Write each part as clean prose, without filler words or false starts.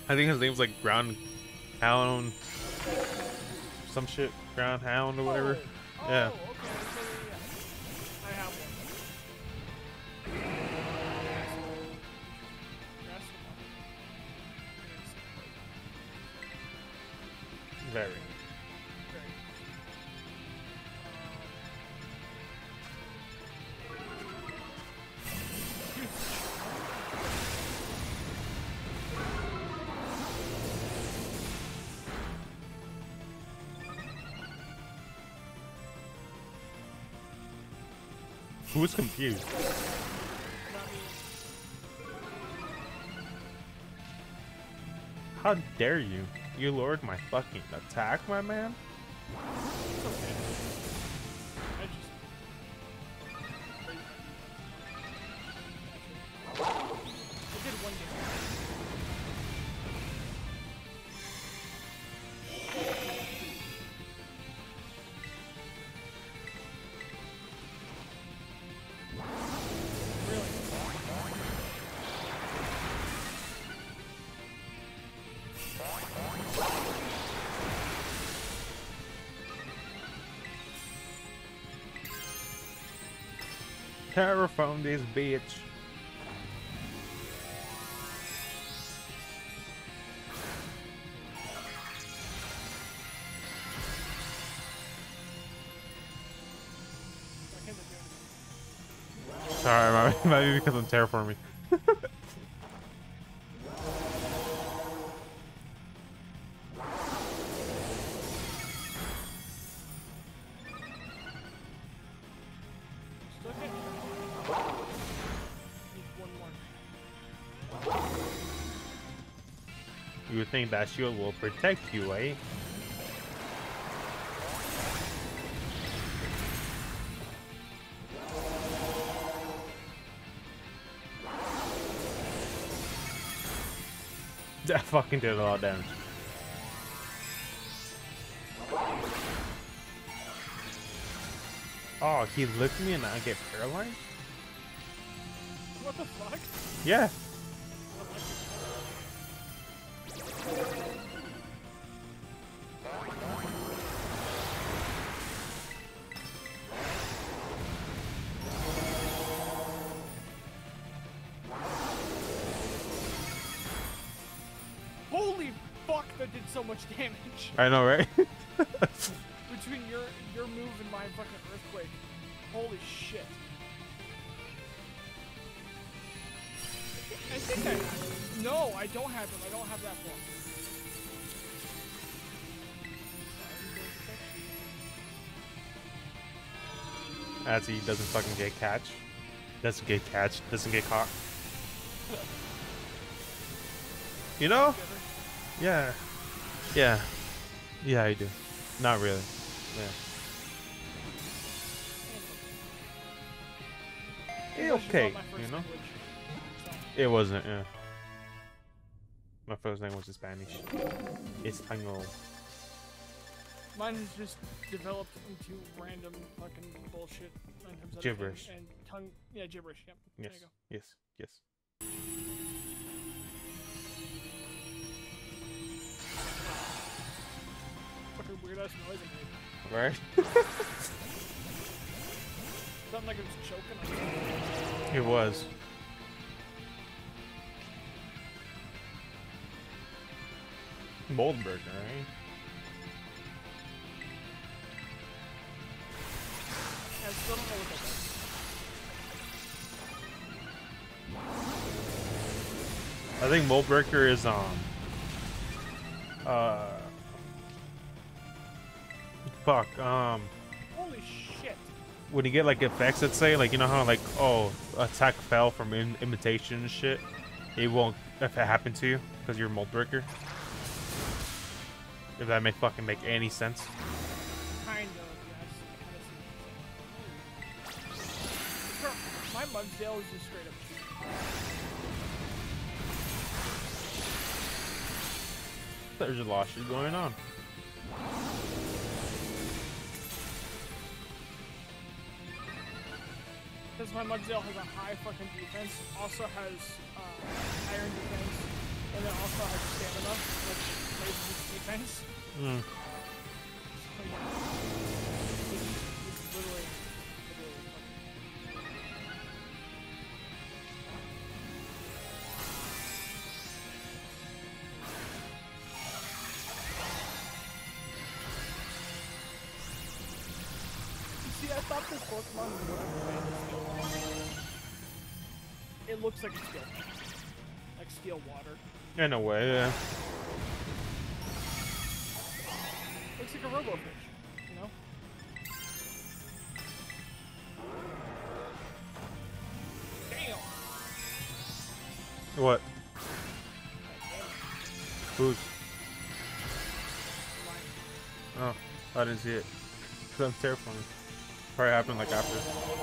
I think his name's like Ground Hound, some shit, Ground Hound or whatever. Yeah. Okay. Yeah. I have one. Very. Who's confused? How dare you? You lowered my fucking attack, my man? It's okay. I did one game. Terraform this bitch. Sorry, maybe because I'm terraforming. You would think that shield will protect you, eh? That fucking did a lot of damage. Oh, he licked me and I get paralyzed? What the fuck? Yeah. Holy fuck, that did so much damage. I know, right? Between your move and my fucking earthquake. Holy shit. I think I have it. No, I don't have him. I don't have that one. As he doesn't fucking get catch. Doesn't get catch. Doesn't get caught. You know? Yeah. Yeah. Yeah, I do. Not really. Yeah. Okay, you know? It wasn't, yeah. My first name was Spanish. Espanol. Mine has just developed into random fucking bullshit. Gibberish. And tongue, yeah, gibberish, yep. Yes, There you go. yes, yes. Fucking weird ass noise I made. Right? Something like it was choking on something. It was. Moldberger, right? I still don't know what that is. I think Moldbreaker is fuck, Holy shit. when you get like effects that say like, you know how like, oh, attack fell from imitation and shit, it won't if it happened to you because you're Moldbreaker. If that fucking make any sense. Kind of, yes. My Mudsdale is just straight up cheap. There's a lot of shit going on. Because my Mudsdale has a high fucking defense, also has iron defense, and then also has stamina, which raises his defense. Mm. So yeah, he's literally See, I thought this Pokemon would have been steel. It looks like a steel. Like steel water. In a way, yeah. Looks like a Robofish, you know? Damn! What? Who's? Oh, I didn't see it. I'm terrifying. Probably happened like after.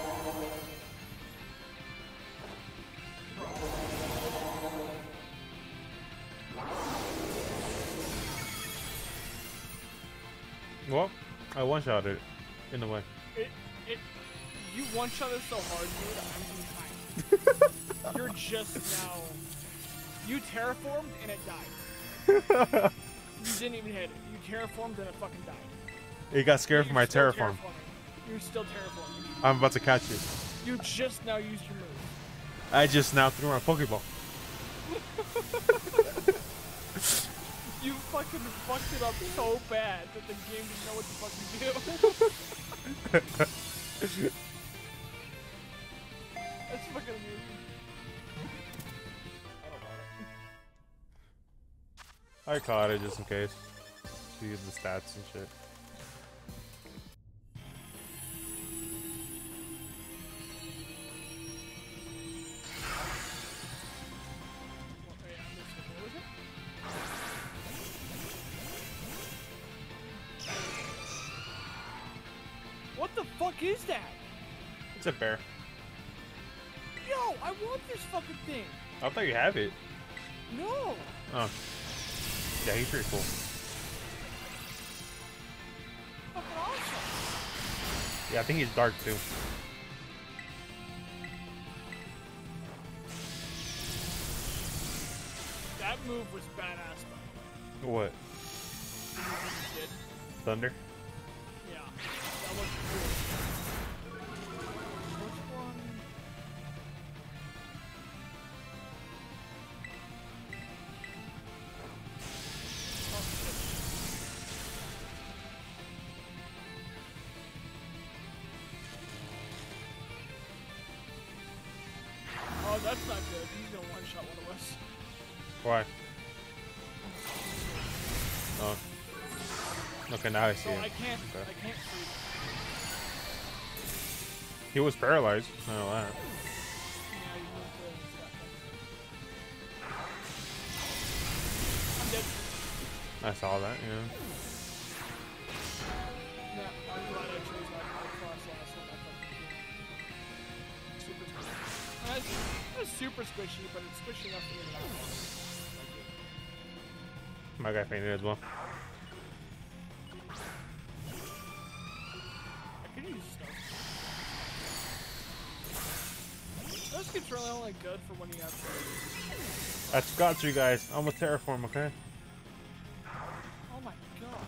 Well, I one-shot it in a way. You one-shot it so hard, dude. I'm behind. You're just now. You terraformed and it died. You didn't even hit it. You terraformed and it fucking died. It got scared from my terraform. You're still terraforming. I'm about to catch it. You just now used your move. I just now threw my Pokeball. You fucking fucked it up so bad that the game didn't know what to fucking do. That's fucking amazing. I caught it just in case. See the stats and shit. What the fuck is that? It's a bear. Yo, I want this fucking thing. I thought you have it. No. Oh. Yeah, he's pretty cool. Fucking awesome. Yeah, I think he's dark too. That move was badass, though. What? The move you did. Thunder? Yeah, that looked cool. Which one? Oh, shit. Oh, that's not good. He's gonna one-shot one of us. Why? Oh. Okay, now I see So him. I can't Okay. freeze. He was paralyzed. I know that. Yeah, you moved the stuff. I'm dead. I saw that, yeah. Yeah, I'm glad I chose that cross last one. Super squishy. It's super squishy, but it's squishy enough for me to not My guy fainted as well. I could use stuff. Those gets really only good for when you have to. That's got you guys. I'm a terraform, okay? Oh my god.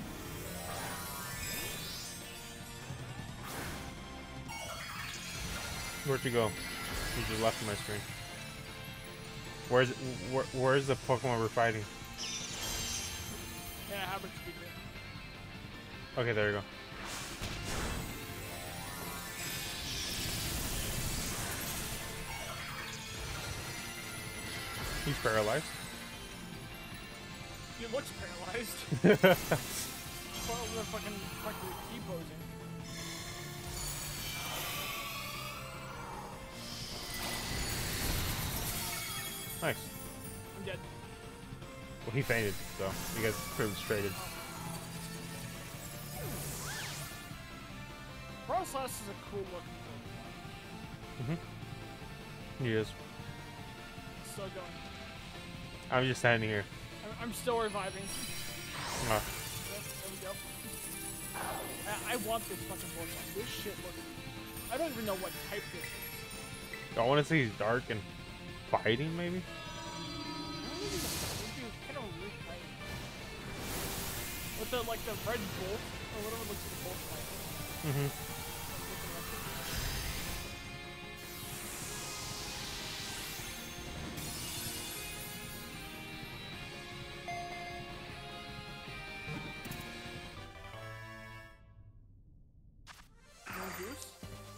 Where'd you go? You just left my screen. Where's the Pokemon we're fighting? Yeah, how much speed it? Okay, there you go. He's paralyzed. He looks paralyzed. Well, the fucking T-posing. Nice. I'm dead. Well, he fainted, so you guys pretty much traded. Broslas is a cool looking Pokemon. He is. Still going. I'm just standing here. I'm still reviving. Oh. Yep, there we go. I want this fucking Pokemon. This shit looks... I don't even know what type this is. I want to say he's dark and fighting, maybe? kind of weird fight. With the like the red bolt or whatever looks like a bolt fight. Mm-hmm. Juice.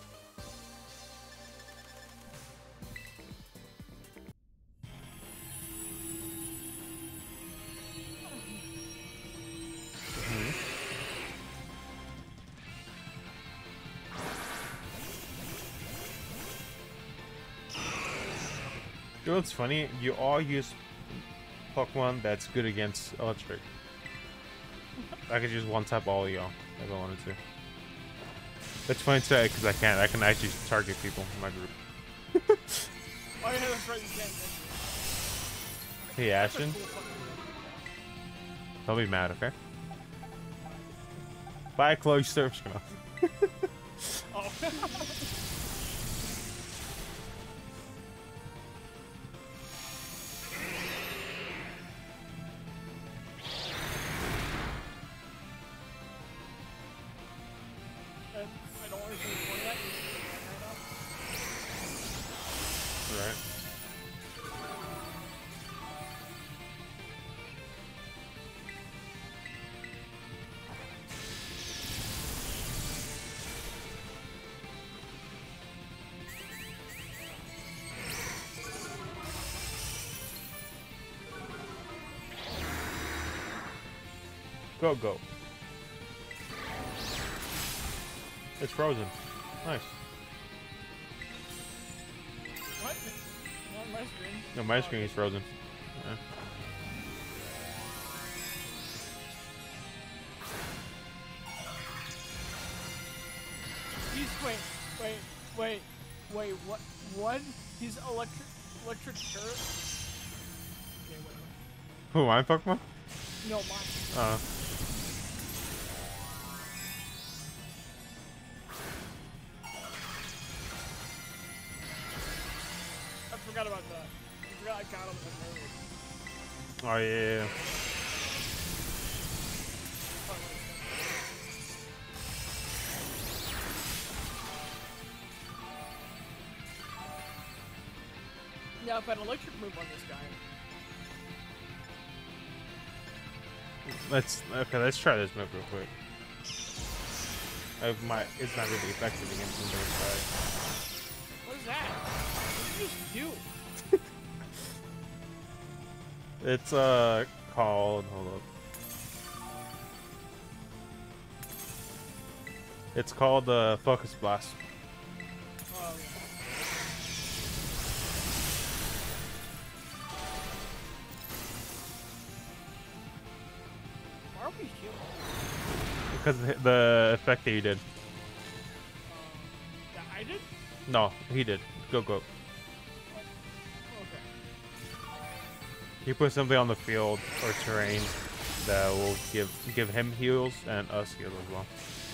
You know what's funny? You all use Pokemon that's good against electric. I could just one tap all of y'all if I wanted to. It's funny to say because I can't. I can actually target people in my group. Oh yeah, that's right. You can. Hey, Ashton. Don't be mad, okay? Bye, Chloe Surf's gonna. Oh. I don't want to say more yet. Right. Go, go. It's frozen. Nice. What? Not on my screen. No, my screen is frozen. Yeah. He's wait, what? He's electric turret? Okay, whatever. Who, my Pokemon? No, mine. I forgot about that. I forgot I got him earlier. Oh, yeah. Now, if I had an electric move on this guy, Let's try this move real quick. It's not really effective against him, but what is that? What did you just do? it's called, hold up. It's called Focus Blast. Oh, yeah. Why are we healing? Because the effect that you did. That I did? No, he did. Go, go. Okay. You put something on the field or terrain that will give him heals and us heals as well.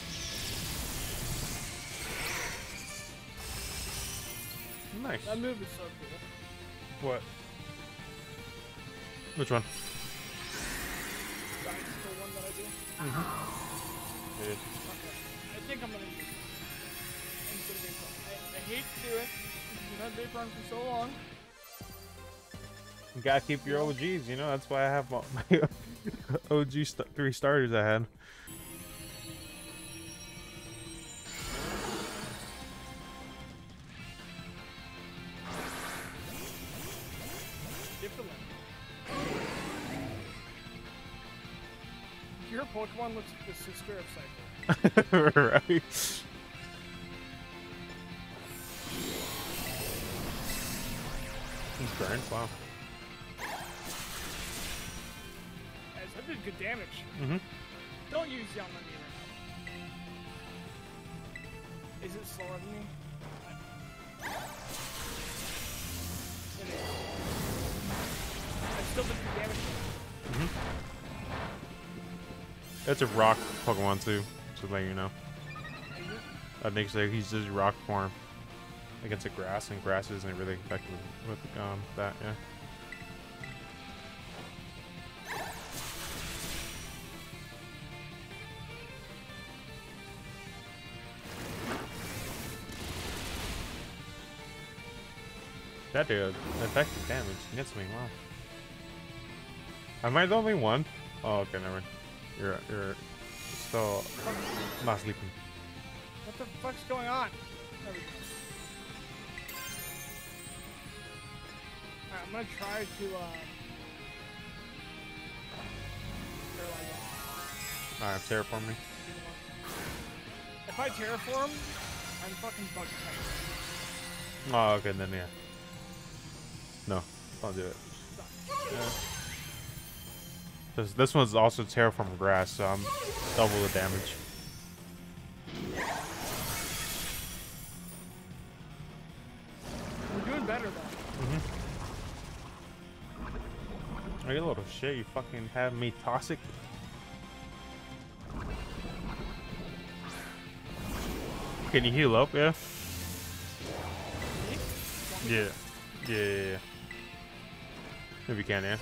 Nice. That move is so cool. What? Which one? That's the one that I do. It is. Okay. I think I'm gonna use it. Instead of Vaporeon. I hate to do it. You've had Vaporeon for so long. You gotta keep your OGs, you know? That's why I have my OG 3 starters I had. Your Pokemon looks like the sister of Cypher. Right. He's burned. Wow. Guys, that did good damage. Mm-hmm. Don't use Yamami right now. Is it slower than me? It is. I still did good damage. Mm-hmm. It's a rock Pokemon too, so that you know. I think so. He's just rock form against the grass, and grass isn't really effective with that. Yeah. That did effective damage. Gets me. Wow. Am I the only one? Oh, okay, never mind. You're still not sleeping. What the fuck's going on? There we go. Alright, I'm gonna try to Alright, terraform me. if I terraform, I'm fucking bug tight. Oh, okay, then yeah. No, don't do it. Yeah. This one's also terraform grass, so I'm double the damage. We're doing better though. Are you a little shit? You fucking have me toxic? Can you heal up? Yeah. Yeah. Yeah. Maybe you can, yeah.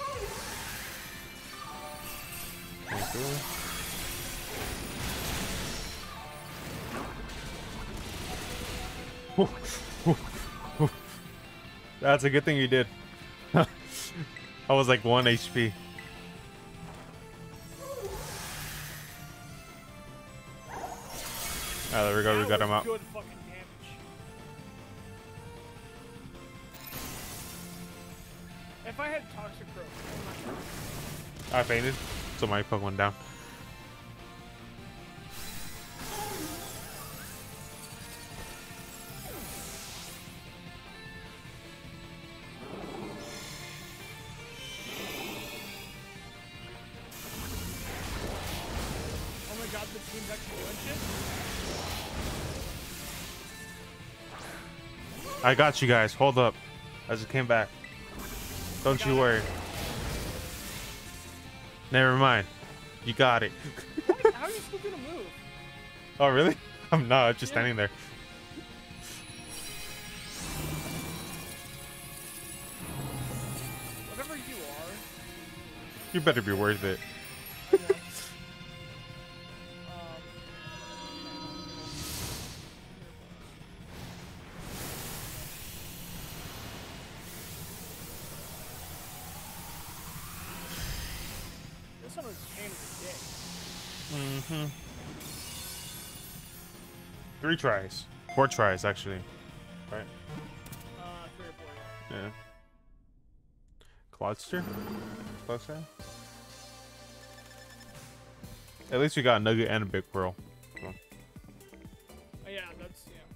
That's a good thing you did. I was like 1 HP. Ah, there we go. We got him out. Good fucking damage. If I had toxic growth, I'm not sure. I fainted, so my Pokemon down. Oh my god, the team's actually doing shit. I got you guys. Hold up. I just came back. Don't you worry. Never mind. You got it. How are you still gonna move? Oh, really? I'm not. I'm just standing there. Whatever you are. You better be worth it. I know. This one was a pain in the dick. 3 tries. 4 tries, actually. Right? 3 or 4, Yeah. Cloudster? Cloudster? At least we got a Nugget and a Big Pearl. So. yeah, that's, yeah.